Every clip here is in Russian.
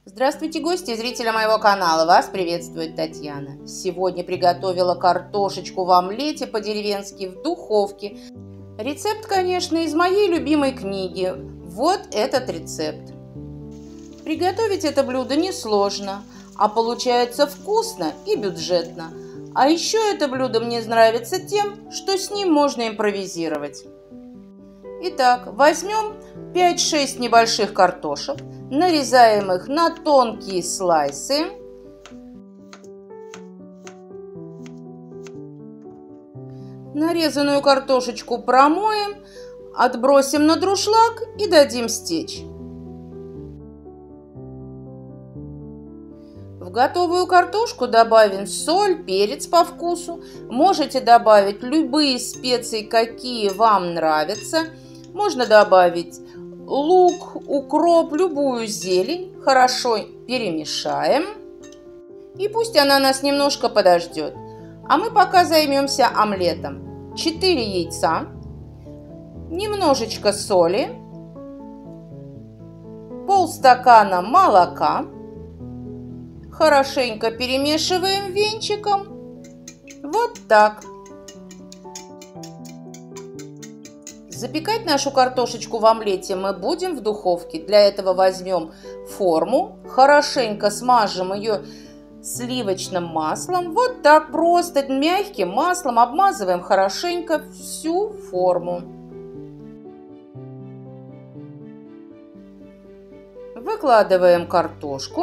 Здравствуйте, гости и зрители моего канала! Вас приветствует Татьяна. Сегодня приготовила картошечку в омлете по-деревенски в духовке. Рецепт, конечно, из моей любимой книги. Вот этот рецепт. Приготовить это блюдо несложно, а получается вкусно и бюджетно. А еще это блюдо мне нравится тем, что с ним можно импровизировать. Итак, возьмем 5-6 небольших картошек, нарезаем их на тонкие слайсы. Нарезанную картошечку промоем, отбросим на дуршлаг и дадим стечь. В готовую картошку добавим соль, перец по вкусу. Можете добавить любые специи, какие вам нравятся. Можно добавить лук, укроп, любую зелень. Хорошо перемешаем. И пусть она нас немножко подождет. А мы пока займемся омлетом. 4 яйца, немножечко соли, полстакана молока. Хорошенько перемешиваем венчиком. Вот так. Запекать нашу картошечку в омлете мы будем в духовке. Для этого возьмем форму, хорошенько смажем ее сливочным маслом. Вот так просто мягким маслом обмазываем хорошенько всю форму. Выкладываем картошку.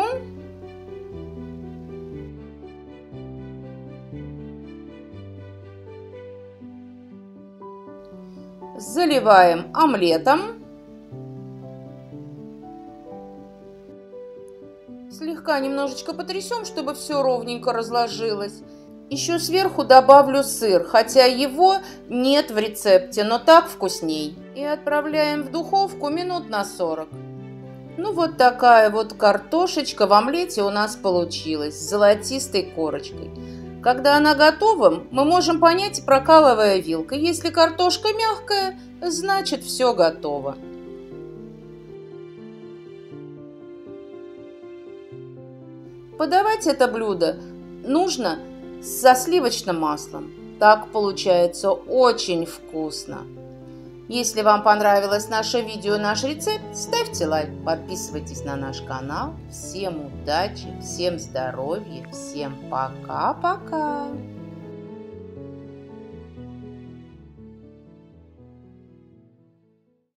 Заливаем омлетом. Слегка немножечко потрясем, чтобы все ровненько разложилось. Еще сверху добавлю сыр, хотя его нет в рецепте, но так вкусней. И отправляем в духовку минут на 40. Ну вот такая вот картошечка в омлете у нас получилась с золотистой корочкой. Когда она готова, мы можем понять, прокалывая вилкой. Если картошка мягкая, значит все готово. Подавать это блюдо нужно со сливочным маслом. Так получается очень вкусно. Если вам понравилось наше видео, наш рецепт, ставьте лайк, подписывайтесь на наш канал. Всем удачи, всем здоровья, всем пока-пока!